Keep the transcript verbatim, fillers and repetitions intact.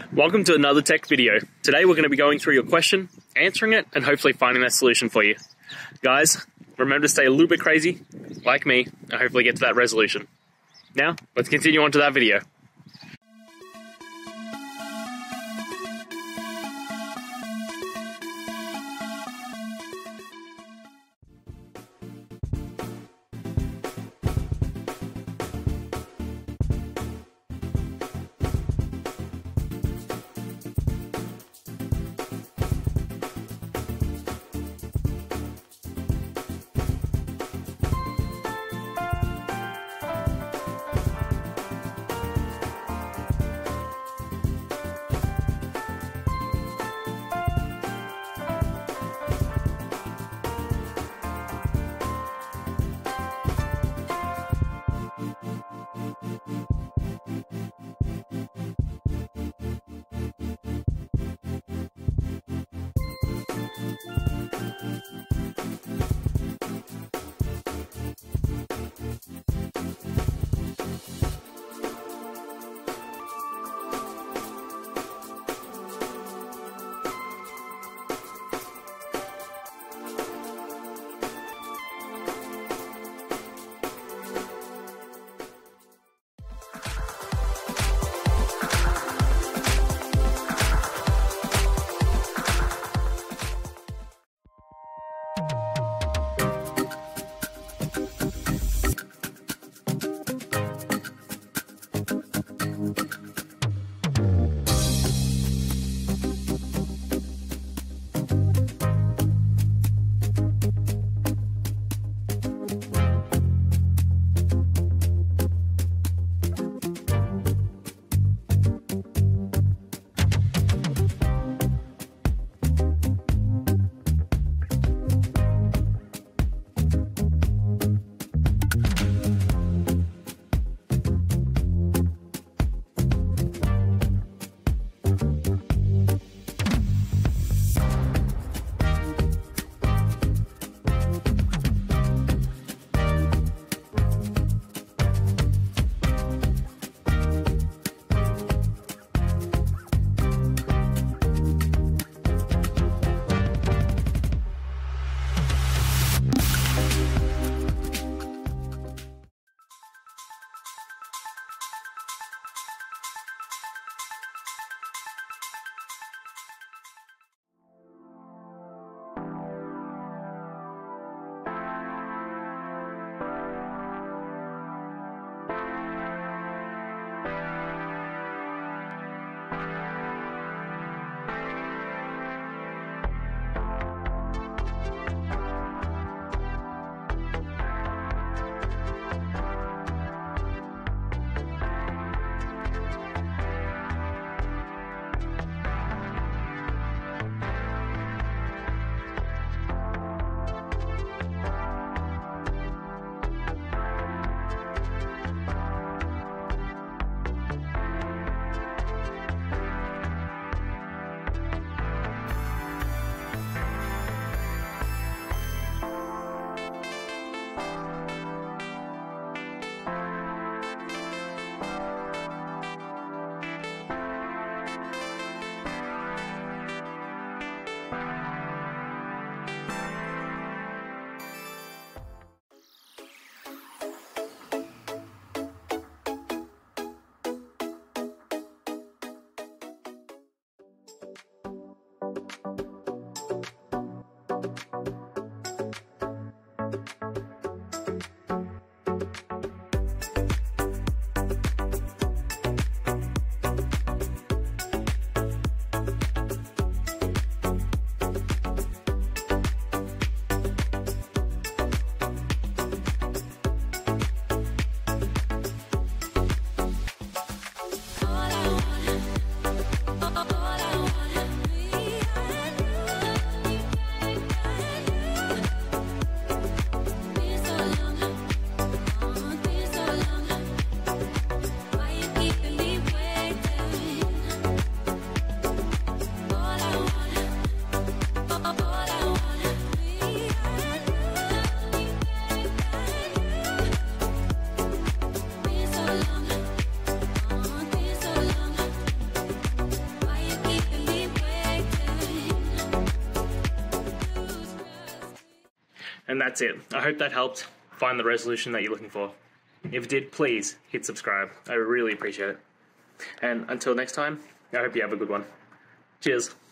Welcome to another tech video. Today we're going to be going through your question, answering it, and hopefully finding that solution for you. Guys, remember to stay a little bit crazy, like me, and hopefully get to that resolution. Now, let's continue on to that video. And that's it. I hope that helped find the resolution that you're looking for. If it did, please hit subscribe. I really appreciate it. And until next time, I hope you have a good one. Cheers.